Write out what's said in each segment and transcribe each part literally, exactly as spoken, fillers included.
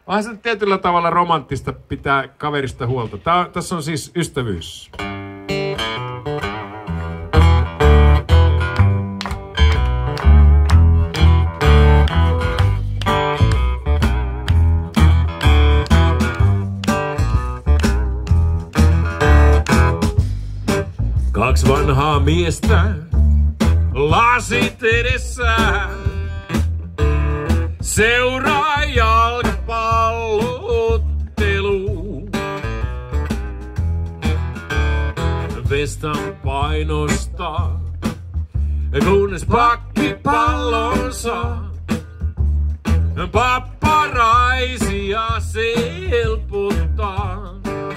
onhan se tietyllä tavalla romanttista pitää kaverista huolta. Tää, tässä on siis ystävyys. Kaksi vanhaa miestä, lasit edessään, seuraa jalkapalloottelua. Vestan painostaa, kunnes pakki pallon saa. Papparaisia se helpottaa.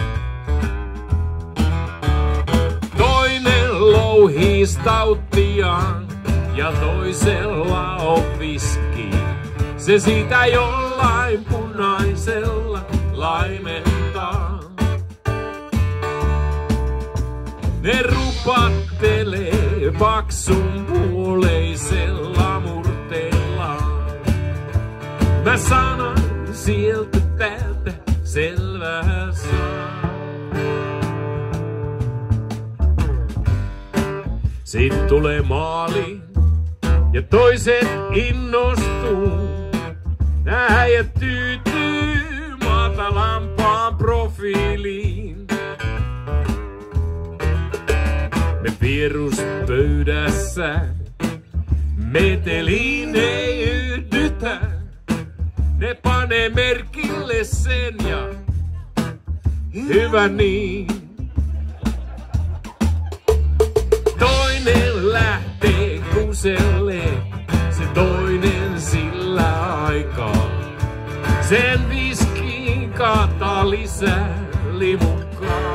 Toinen louhii stauttiaan ja toisella on viski. Se sitä jollain punaisella laimentaa. Ne rupattelee paksun puoleisella murteellaan. Mä sanon sieltä täältä selvää saa. Sit tulee maali ja toiset innostuu. Äijät tyytyy matalampaan profiiliin. Me vieruspöydässä meteliin ei yhdytä. Ne panee merkille sen ja hyvä niin. Toinen lähtee kuselee, se toinen sillä aikaa. Sen viskiin kaataa lisää limukkaa.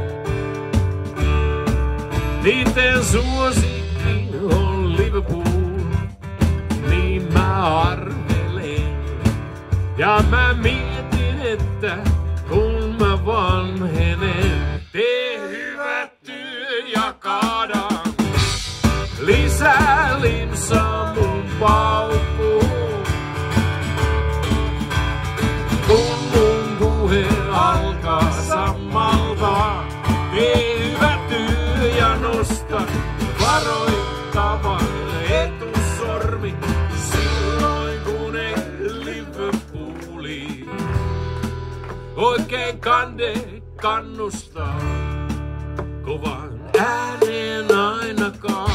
Niiden suosikki on Liverpool, niin mä arvelen. Ja mä mietin, että kun mä vanhenen, tee hyvä työ ja kaada lisää limsaa mun paukkuun. Kun mun puhe alkaa sammaltaa, tee hyvä työ ja nosta varoittava etusormi silloin kun ei Liverpooliin oikein kande kannustaa kovan ääneen ainakaan.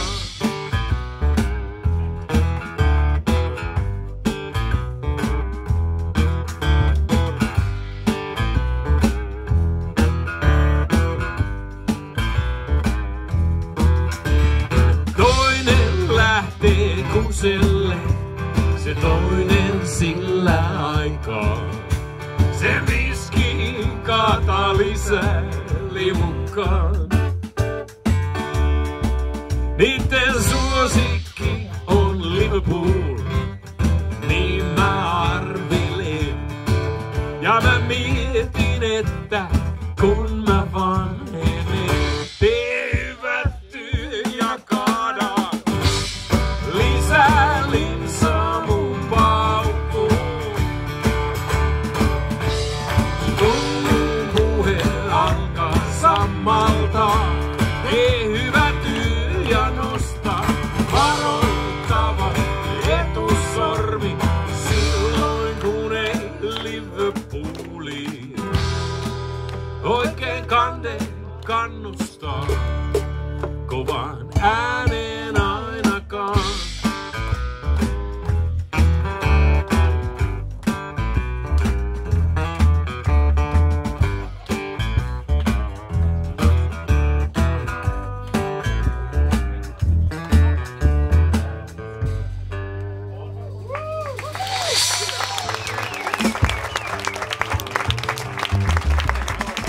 Toinen lähtee kuselle, se toinen sillä aikaa. Se viski kaataa lisää limukkaan. Niiden suosikki on Liverpool, niin mä arvelen. Ja mä mietin, että kun mä vanhenen, tee hyvä työ ja kaada lisää limsaa mun paukkuun. Kun mun puhe alkaa sammaltaa, tee hyvä työ ja nosta varoittava etusormi silloin kun ei Liverpooliin oikein kande kannus.